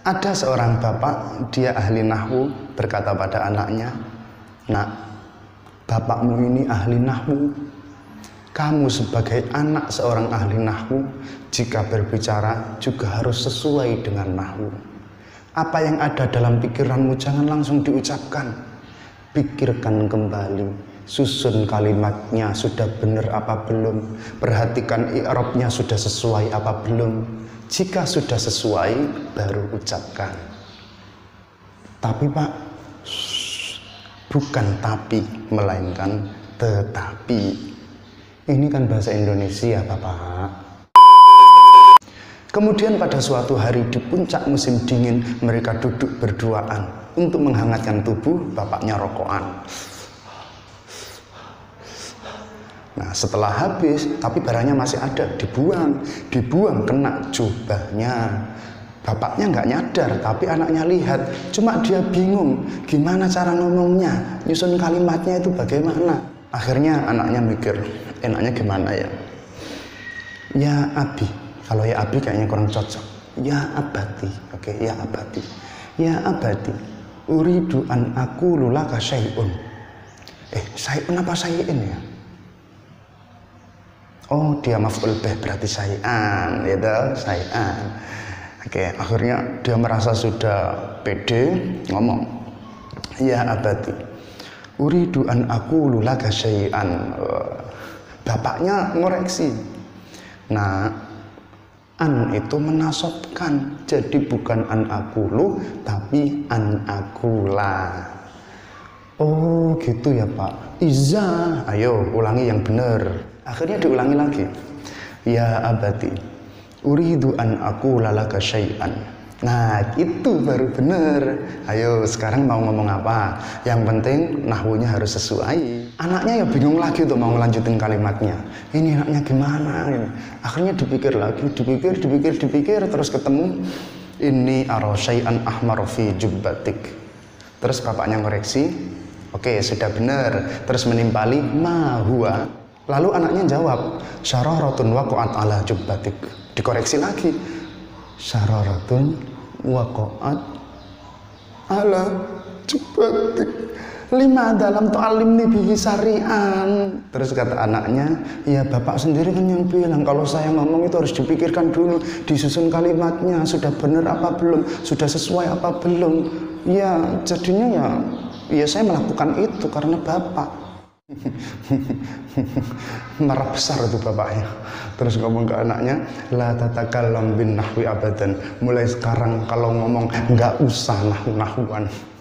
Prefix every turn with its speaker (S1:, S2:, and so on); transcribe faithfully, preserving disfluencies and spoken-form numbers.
S1: Ada seorang bapak, dia ahli nahwu, berkata pada anaknya, "Nak, bapakmu ini ahli nahwu. Kamu sebagai anak seorang ahli nahwu, jika berbicara juga harus sesuai dengan nahwu. Apa yang ada dalam pikiranmu jangan langsung diucapkan. Pikirkan kembali, susun kalimatnya sudah benar apa belum, perhatikan i'rabnya sudah sesuai apa belum. Jika sudah sesuai, baru ucapkan." Tapi Pak, bukan tapi, melainkan tetapi. Ini kan bahasa Indonesia, Bapak. Kemudian pada suatu hari di puncak musim dingin, mereka duduk berduaan. Untuk menghangatkan tubuh, bapaknya rokokan. Nah, setelah habis, tapi barangnya masih ada, dibuang. Dibuang, kena jubahnya. Bapaknya nggak nyadar, tapi anaknya lihat. Cuma dia bingung, gimana cara ngomongnya, nyusun kalimatnya itu bagaimana. Akhirnya anaknya mikir, enaknya gimana ya? Ya Abi, kalau ya Abi kayaknya kurang cocok. Ya abati, oke, ya abati. Ya abati, uridu an aku lulaka syai'un. Eh, syai'un apa syai'in ya? Oh, dia maf'ul bih, berarti syai'an, ya toh, syai'an. Oke, akhirnya dia merasa sudah pede ngomong, "Ya abati, uridu an aku lulaka syai'an." Bapaknya ngoreksi. Nah, an itu menasobkan, jadi bukan an akulu, tapi an akula. Oh gitu ya Pak. Iza, ayo ulangi yang benar. Akhirnya diulangi lagi. Ya abati, uridu an aku lalaka syai'an. Nah itu baru benar. Ayo sekarang mau ngomong apa? Yang penting nahwunya harus sesuai. Anaknya ya bingung lagi tuh mau ngelanjutin kalimatnya. Ini anaknya gimana? Akhirnya dipikir lagi, dipikir, dipikir, dipikir, terus ketemu. Ini ara syai'an ahmar fi jubbatik. Terus bapaknya ngoreksi. Oke, sudah benar. Terus menimpali ma huwa. Lalu anaknya jawab, syararatun waqa'at ala jubbatik. Dikoreksi lagi, syararatun waqa'at ala jubbatik. Lima dalam tu'alimni bihi syari'an. Terus kata anaknya, ya bapak sendiri kan yang bilang kalau saya ngomong itu harus dipikirkan dulu, disusun kalimatnya, sudah benar apa belum, sudah sesuai apa belum. Ya jadinya ya ya saya melakukan itu karena bapak. Marah besar itu bapaknya. Terus ngomong ke anaknya, la tatakallam bin nahwi abadan. Mulai sekarang kalau ngomong nggak usah nahwu-nahwan.